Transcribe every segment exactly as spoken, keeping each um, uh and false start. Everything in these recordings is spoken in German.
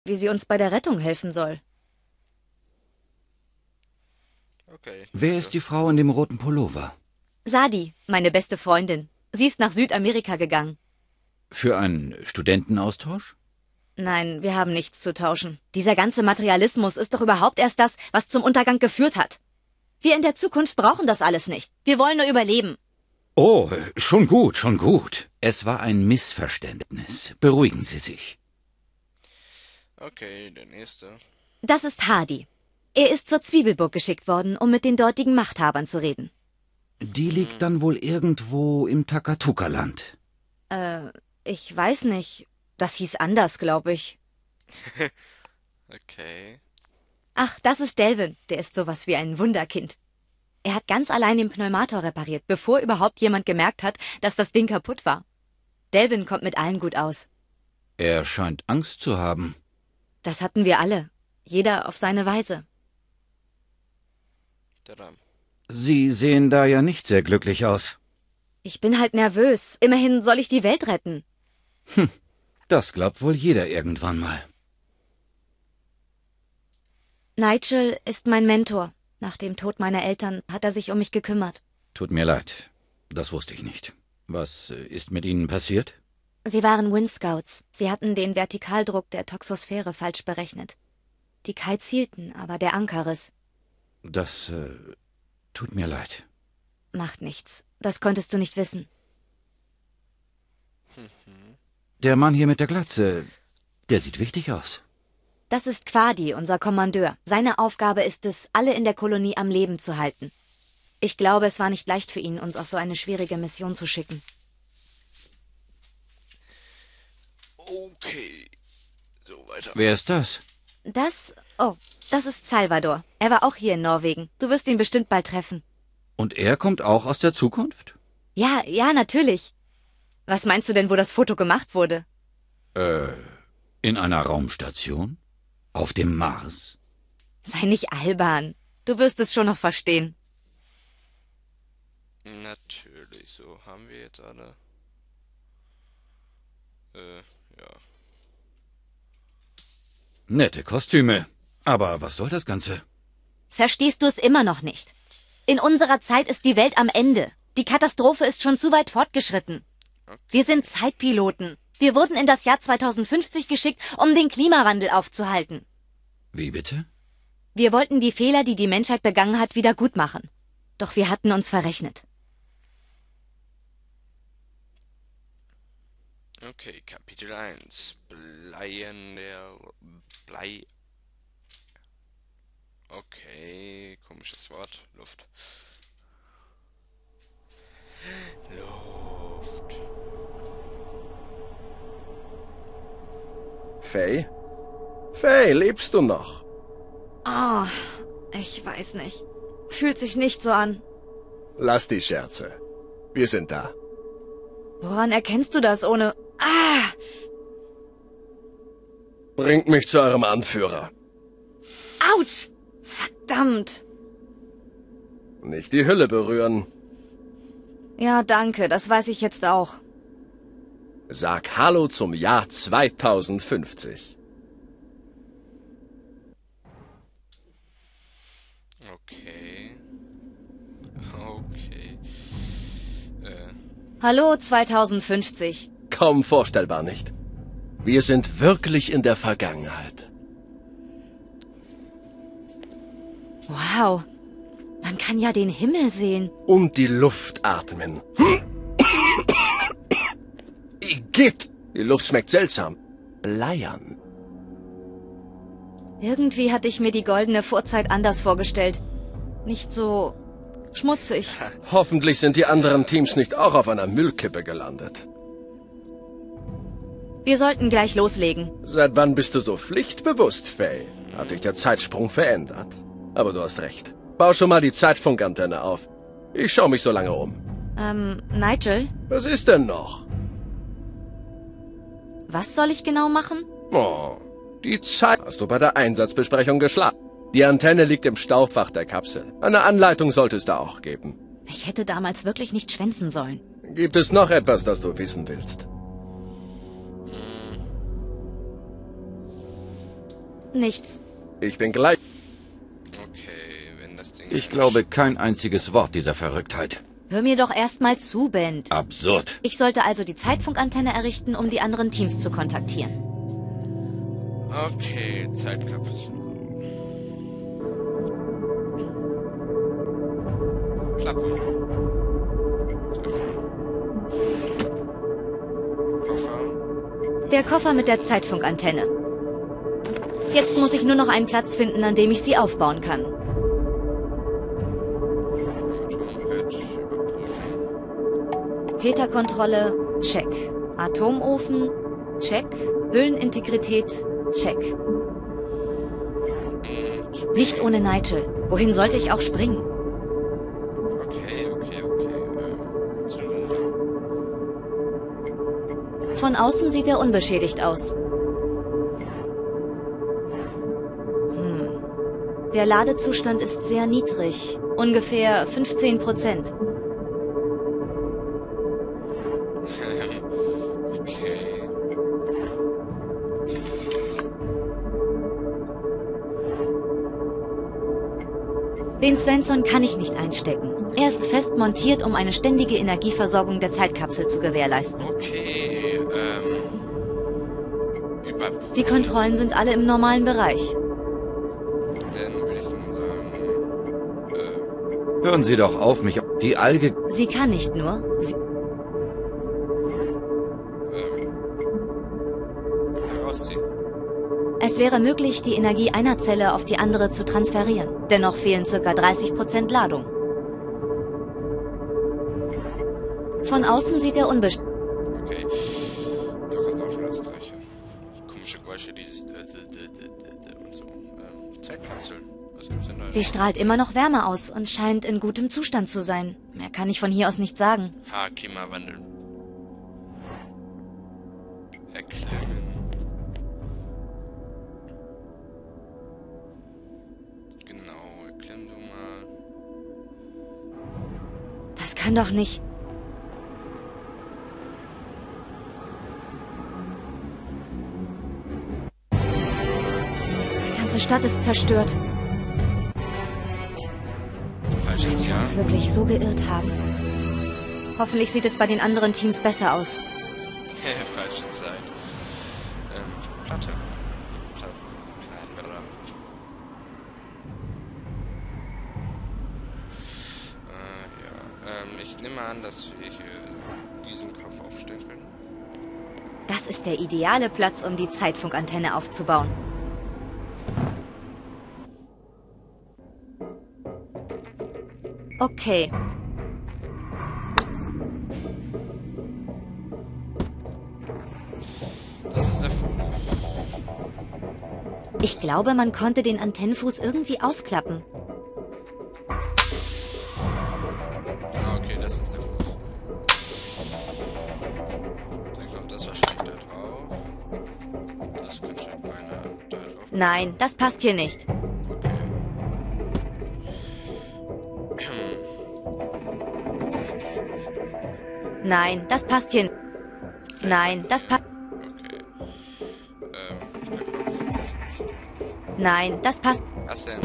wie sie uns bei der Rettung helfen soll. Okay. Wer so. ist die Frau in dem roten Pullover? Sadi, meine beste Freundin. Sie ist nach Südamerika gegangen. Für einen Studentenaustausch? Nein, wir haben nichts zu tauschen. Dieser ganze Materialismus ist doch überhaupt erst das, was zum Untergang geführt hat. Wir in der Zukunft brauchen das alles nicht. Wir wollen nur überleben. Oh, schon gut, schon gut. Es war ein Missverständnis. Beruhigen Sie sich. Okay, der nächste. Das ist Hadi. Er ist zur Zwiebelburg geschickt worden, um mit den dortigen Machthabern zu reden. Die liegt dann wohl irgendwo im Takatuka-Land. Äh, ich weiß nicht. Das hieß anders, glaube ich. Okay. Ach, das ist Delvin. Der ist sowas wie ein Wunderkind. Er hat ganz allein den Pneumator repariert, bevor überhaupt jemand gemerkt hat, dass das Ding kaputt war. Delvin kommt mit allen gut aus. Er scheint Angst zu haben. Das hatten wir alle. Jeder auf seine Weise. Tadam. Sie sehen da ja nicht sehr glücklich aus. Ich bin halt nervös. Immerhin soll ich die Welt retten. Hm, das glaubt wohl jeder irgendwann mal. Nigel ist mein Mentor. Nach dem Tod meiner Eltern hat er sich um mich gekümmert. Tut mir leid. Das wusste ich nicht. Was äh, ist mit Ihnen passiert? Sie waren Windscouts. Sie hatten den Vertikaldruck der Toxosphäre falsch berechnet. Die Kites hielten, aber der Anker riss. Das äh, tut mir leid. Macht nichts. Das konntest du nicht wissen. Der Mann hier mit der Glatze, der sieht wichtig aus. Das ist Quadi, unser Kommandeur. Seine Aufgabe ist es, alle in der Kolonie am Leben zu halten. Ich glaube, es war nicht leicht für ihn, uns auf so eine schwierige Mission zu schicken. Okay. So, weiter. Wer ist das? Das... Oh, das ist Salvador. Er war auch hier in Norwegen. Du wirst ihn bestimmt bald treffen. Und er kommt auch aus der Zukunft? Ja, ja, natürlich. Was meinst du denn, wo das Foto gemacht wurde? Äh, in einer Raumstation? Auf dem Mars? Sei nicht albern. Du wirst es schon noch verstehen. Natürlich, so haben wir jetzt alle. Äh, ja. Nette Kostüme. Aber was soll das Ganze? Verstehst du es immer noch nicht? In unserer Zeit ist die Welt am Ende. Die Katastrophe ist schon zu weit fortgeschritten. Okay. Wir sind Zeitpiloten. Wir wurden in das Jahr zweitausendfünfzig geschickt, um den Klimawandel aufzuhalten. Wie bitte? Wir wollten die Fehler, die die Menschheit begangen hat, wieder gut machen. Doch wir hatten uns verrechnet. Okay, Kapitel eins. Bleien der... Blei... Okay, komisches Wort. Luft. Luft. Faye? Faye, lebst du noch? Oh, ich weiß nicht. Fühlt sich nicht so an. Lass die Scherze. Wir sind da. Woran erkennst du das ohne... Ah! Bringt mich zu eurem Anführer. Autsch! Verdammt! Nicht die Hülle berühren. Ja, danke, das weiß ich jetzt auch. Sag Hallo zum Jahr zweitausendfünfzig. Okay. Okay. Äh, Hallo zweitausendfünfzig. Kaum vorstellbar, nicht? Wir sind wirklich in der Vergangenheit. Wow. Man kann ja den Himmel sehen. Und die Luft atmen. Igitt! Die Luft schmeckt seltsam. Bleiern. Irgendwie hatte ich mir die goldene Vorzeit anders vorgestellt. Nicht so schmutzig. Hoffentlich sind die anderen Teams nicht auch auf einer Müllkippe gelandet. Wir sollten gleich loslegen. Seit wann bist du so pflichtbewusst, Faye? Hat dich der Zeitsprung verändert? Aber du hast recht. Bau schon mal die Zeitfunkantenne auf. Ich schaue mich so lange um. Ähm, Nigel, Was ist denn noch? was soll ich genau machen? Oh, die Zeit hast du bei der Einsatzbesprechung geschlafen. Die Antenne liegt im Staufach der Kapsel. Eine Anleitung sollte es da auch geben. Ich hätte damals wirklich nicht schwänzen sollen. Gibt es noch etwas, das du wissen willst? Nichts. Ich bin gleich... Okay, wenn das Ding... Ich glaube kein einziges Wort dieser Verrücktheit. Hör mir doch erstmal zu, Ben. Absurd. Ich sollte also die Zeitfunkantenne errichten, um die anderen Teams zu kontaktieren. Okay, Zeitkapsel. Klappe. Koffer. Der Koffer mit der Zeitfunkantenne. Jetzt muss ich nur noch einen Platz finden, an dem ich sie aufbauen kann. Atombrett überprüfen. Täterkontrolle, check. Atomofen, check. Hüllenintegrität, check. Und Nicht ohne Nigel. Wohin sollte ich auch springen? okay, okay, okay. Ähm, Zylinder. Von außen sieht er unbeschädigt aus. Hm. Der Ladezustand ist sehr niedrig. Ungefähr fünfzehn Prozent. Okay. Den Svensson kann ich nicht einstecken. Er ist fest montiert, um eine ständige Energieversorgung der Zeitkapsel zu gewährleisten. Okay, ähm... Überprüfen. Die Kontrollen sind alle im normalen Bereich. Dann würde ich dann sagen... Äh... Hören Sie doch auf, mich... Die Alge... Sie kann nicht nur. Sie Ähm... Herausziehen. es wäre möglich, die Energie einer Zelle auf die andere zu transferieren. Dennoch fehlen ca. dreißig Prozent Ladung. Von außen sieht er unbeschädigt. Okay. Da kommt auch wieder das Gleiche. Komische Geräusche, dieses... und so. Ähm, Zeitkapsel. Was gibt's denn da? Sie strahlt immer noch Wärme aus und scheint in gutem Zustand zu sein. Mehr kann ich von hier aus nicht sagen. Ha, Klimawandel. Erklimmen. Genau, erklimm du mal. Das kann doch nicht. Die ganze Stadt ist zerstört. Falsches Wir Jahr. uns wirklich so geirrt haben. Hoffentlich sieht es bei den anderen Teams besser aus. Falsche Zeit. Ähm, Platte. Platte. Platte. Äh, ja. Ähm, ich nehme an, dass wir hier diesen Koffer aufstellen können. Das ist der ideale Platz, um die Zeitfunkantenne aufzubauen. Okay. Das ist der Fuß. Ich glaube, man konnte den Antennenfuß irgendwie ausklappen. Ah, okay, das ist der Fuß. Dann kommt das wahrscheinlich da drauf. Das könnte beinahe da drauf. Nein, das passt hier nicht. Okay. Nein, das passt hier nicht. Nein, das passt. Okay. Ähm, der Kopf. Nein, das passt. Was denn?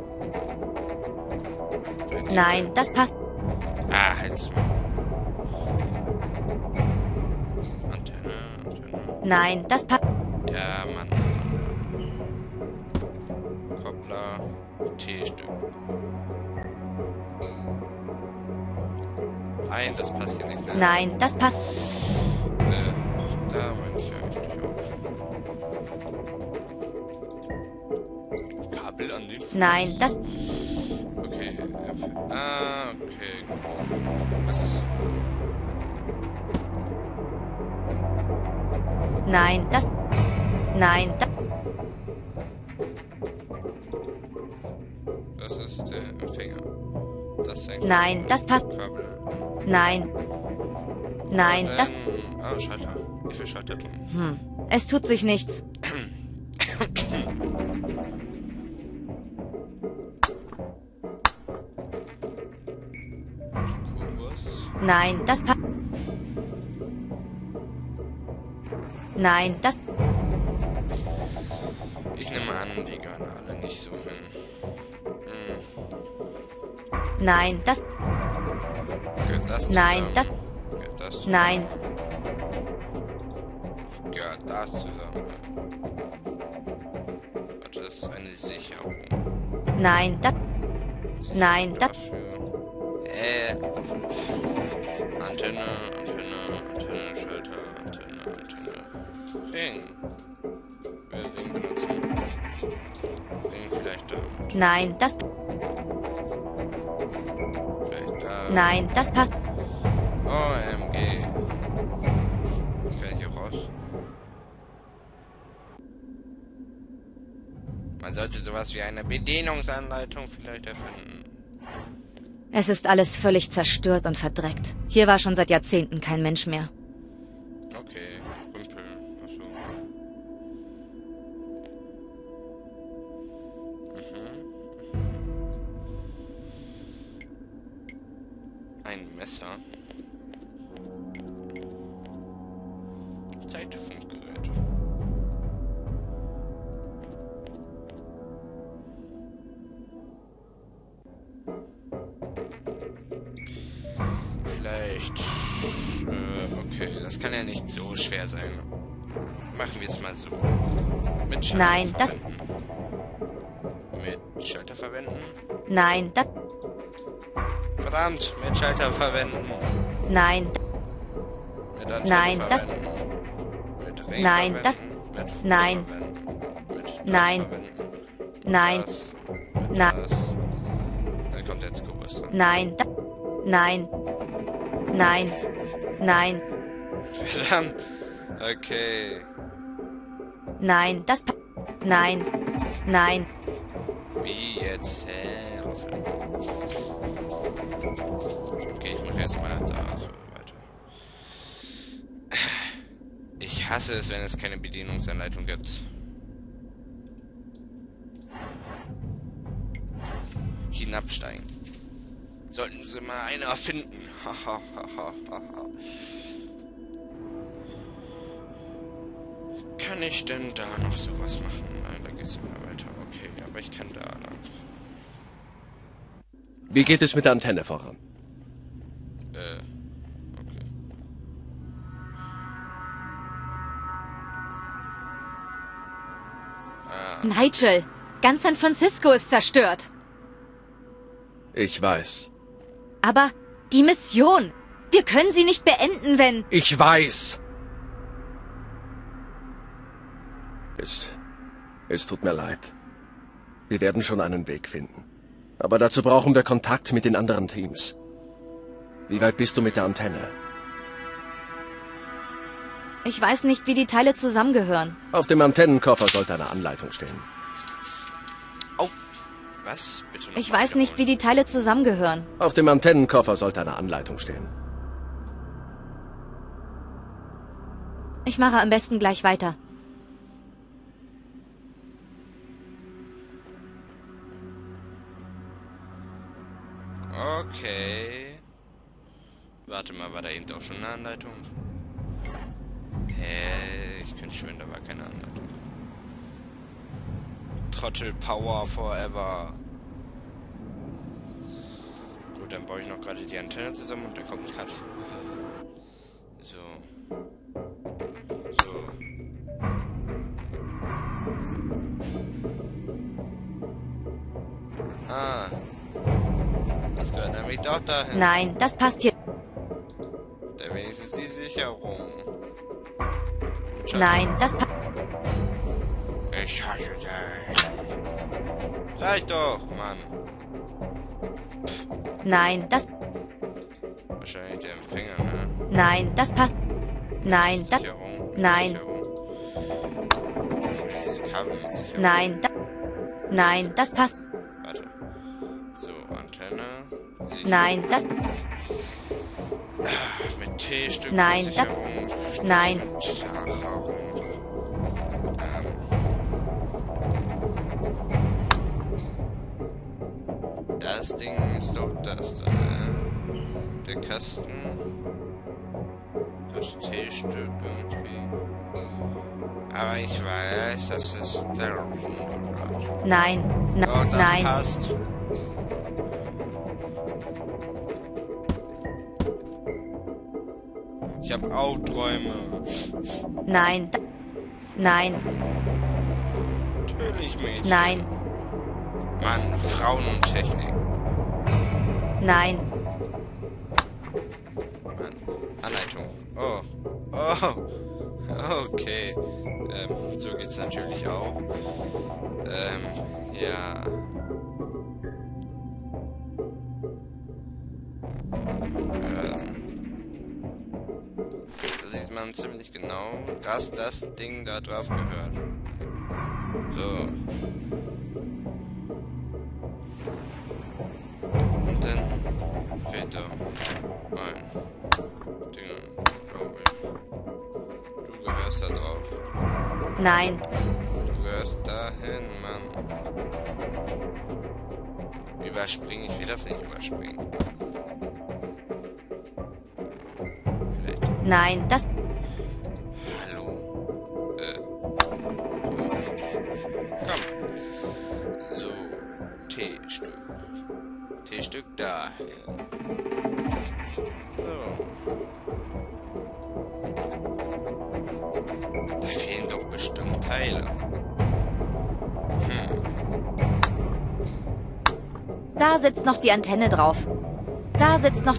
Nein, das passt. Ah, halt's mal. Antenne, Antenne. Nein, das passt. Ja, Mann. Koppler, T-Stück. Nein, das passt hier nicht. Ne? Nein, das passt. Äh, da meine ich eigentlich auch. Kabel an den Fuß. Nein, das. Okay. F ah, okay. Was? Nein, das. Nein, das. Das ist der Empfänger. Das ist ein Nein, das passt. Kabel. Nein. Nein, das. Ähm, ah, Schalter. Wie viel Schalter tun? Hm. Es tut sich nichts. Kubus. Nein, das passt. Nein, das. Ich nehme an, die gehören alle nicht so hin. Hm. Nein, das... Gehört das Nein, zusammen? das... Gehört das zusammen? Nein. Gehört das zusammen? Warte, das ist eine Sicherung. Nein, das... Nein, das... Dafür. Äh. Antenne, Antenne, Antenne, Schalter, Antenne, Antenne. Ring. Wir Ring benutzen. Ring vielleicht damit. Nein, das... Vielleicht da. Nein, das passt... O M G. Kann ich hier raus? Man sollte sowas wie eine Bedienungsanleitung vielleicht erfinden. Es ist alles völlig zerstört und verdreckt. Hier war schon seit Jahrzehnten kein Mensch mehr. Okay, Rümpel. Achso. Mhm. Ein Messer. Zeitfunkgerät. Vielleicht. Äh, okay, das kann ja nicht so schwer sein. Machen wir es mal so. Mit Schalter Nein, das... verwenden. Mit Schalter verwenden. Nein, das... Verdammt, mit Schalter verwenden. Nein, Mit Antenne Nein, das- verwenden. Mit Ring Nein, verwenden. das- Mit Funk Nein. verwenden. Mit das Nein. verwenden. Nein, Das. Mit Na- das. Dann kommt jetzt Kubus dran. nein, das... Nein. Nein. Nein. Verdammt. Okay. Nein, das... pa- Nein. Nein. Wie jetzt? Hä? Aufhören. Okay, ich mache erstmal da so weiter. Ich hasse es, wenn es keine Bedienungsanleitung gibt. Hinabsteigen. Sollten Sie mal eine erfinden. Kann ich denn da noch sowas machen? Nein, da geht's immer weiter. Okay, aber ich kann da lang. Wie geht es mit der Antenne voran? Äh, okay. Nigel, ganz San Francisco ist zerstört. Ich weiß. Aber die Mission... Wir können sie nicht beenden, wenn... Ich weiß. Es... Es tut mir leid. Wir werden schon einen Weg finden. Aber dazu brauchen wir Kontakt mit den anderen Teams. Wie weit bist du mit der Antenne? Ich weiß nicht, wie die Teile zusammengehören. Auf dem Antennenkoffer sollte eine Anleitung stehen. Auf. Was? Bitte noch Ich mal weiß nicht, wie wiederholen. die Teile zusammengehören. Auf dem Antennenkoffer sollte eine Anleitung stehen. Ich mache am besten gleich weiter. Okay. Warte mal, war da eben auch schon eine Anleitung? Hä? Ich könnte schwören, da war keine Anleitung. Trottel Power Forever. Gut, dann baue ich noch gerade die Antenne zusammen und dann kommt ein Cut. So. So. Ah. Das gehört nämlich doch dahin. Nein, das passt hier. Da wenigstens die Sicherung. Nein, das passt... Ich hasse dich. Sag ich doch, Mann. Nein, das... Wahrscheinlich der Empfänger, ne? Nein, das passt... Nein, das... Sicherung. Nein. Sicherung. Das Kabel mit Sicherung. Nein, das... Nein, das passt... Warte. So, Antenne. Sicherung. Nein, das... Mit T-Stück. Nein, mit das- Sicherung. Nein. Mit Sicherung. Ähm. Das Ding ist doch das da, ne? Der Kasten. Das T-Stück irgendwie. Aber ich weiß, dass es Delvin gehört. Nein. Na, Oh, das nein. passt. Ich habe auch Träume. Nein. Da, nein. Natürlich, Mädchen. Nein. Mann, Frauen und Technik. Nein. Mann. Anleitung. Oh. Oh. Okay. Ähm, so geht's natürlich auch. Ähm, ja. Ähm. Da sieht man ziemlich genau, dass das Ding da drauf gehört. So. Und dann fehlt da ein Ding, glaube ich. Du gehörst da drauf. Nein. Du gehörst dahin, Mann. Überspringen, ich will das nicht überspringen. Vielleicht. Nein. Das. Hallo. Äh. Komm. So. T-Stück. T-Stück dahin. So. Da fehlen doch bestimmt Teile. Hm. Da sitzt noch die Antenne drauf. Da sitzt noch.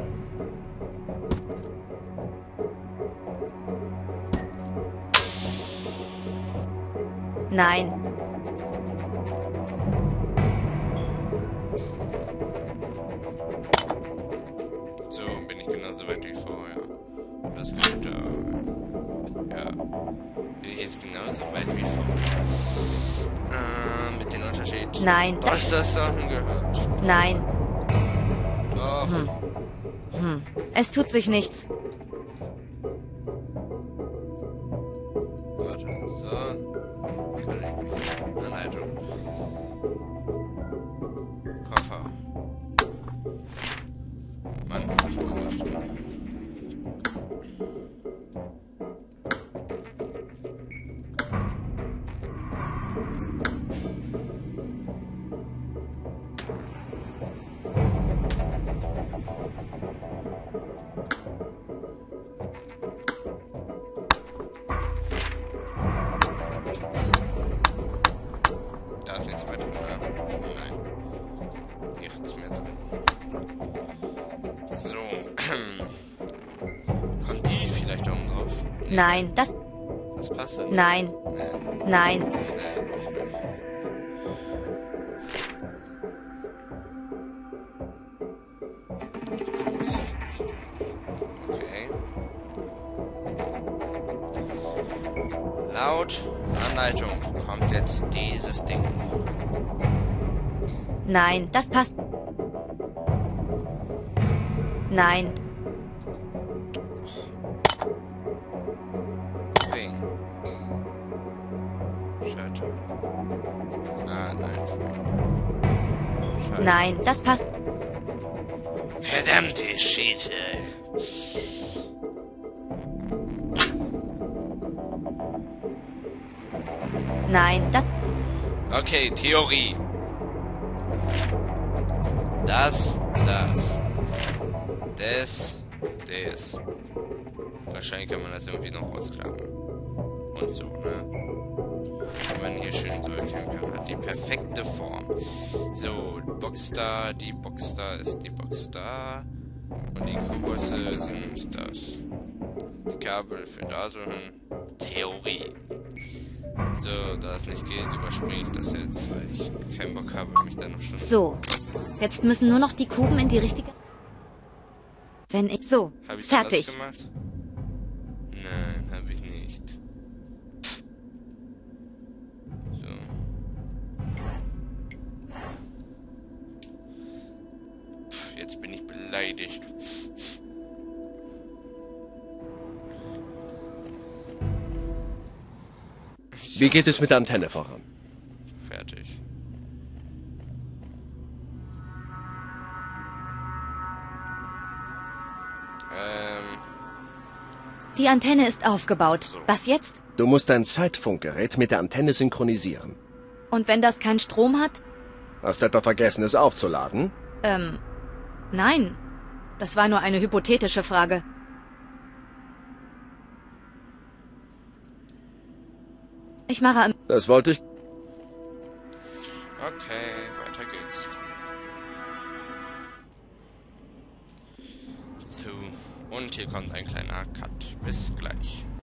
Nein. So bin ich genauso weit wie vorher. Das könnte. Ja. Bin ich jetzt genauso weit wie vorher. Äh, mit dem Unterschied. Nein. Da, Was das dahin gehört. nein. Doch. Hm. Hm. Es tut sich nichts. Warte. So. Anleitung. Koffer. Mann, ich muss was tun. Da ist nichts mehr drin, ne? Nein. Nichts mehr drin. So. Kommt die vielleicht oben drauf? Nein. Das. Das passt dann. Nein. Nee. Nein. Nee, auch nicht. Fuß. Okay. Laut Anleitung kommt jetzt dieses Ding. Nein. Das passt. Nein. Spring. Schalter. Ah, nein. Schalter. Nein. Das passt. Verdammte Scheiße. Nein. Das. Okay, Theorie. Das, das. Das, das. Wahrscheinlich kann man das irgendwie noch ausklappen. Und so, ne? Wenn man hier schön so erkennen kann. Hat die perfekte Form. So, Box da, die Box da ist die Box da. Und die Kuhbusse sind das. Die Kabel für da so hin. Theorie. So, da es nicht geht, überspringe ich das jetzt, weil ich keinen Bock habe, mich da noch schon... So. Jetzt müssen nur noch die Kuben in die richtige. Wenn ich. So. Habe ich Fertig. das gemacht? Nein, habe ich nicht. So. Pff, jetzt bin ich beleidigt. Wie geht es mit der Antenne voran? Fertig. Ähm, Die Antenne ist aufgebaut. So. Was jetzt? Du musst dein Zeitfunkgerät mit der Antenne synchronisieren. Und wenn das keinen Strom hat? Hast du etwa vergessen, es aufzuladen? Ähm, nein. Das war nur eine hypothetische Frage. Ich mache am... Das wollte ich... Okay, weiter geht's. So, und hier kommt ein kleiner Cut. Bis gleich.